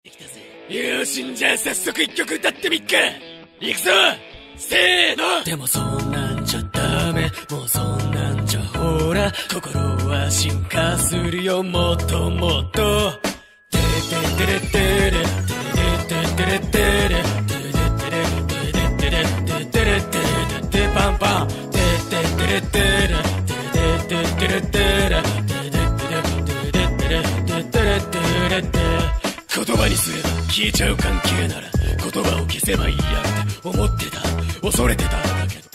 よしんじゃあ早速一曲歌ってみっか。いくぞ、せーの。でもそんなんじゃダメ、もうそんなんじゃほら心は進化するよもっともっと。テレテレテレテレテレテレテレテレテパンパンテテテレテレテレテレテレ言葉にすれば消えちゃう関係なら言葉を消せばいいやって思ってた、恐れてただけど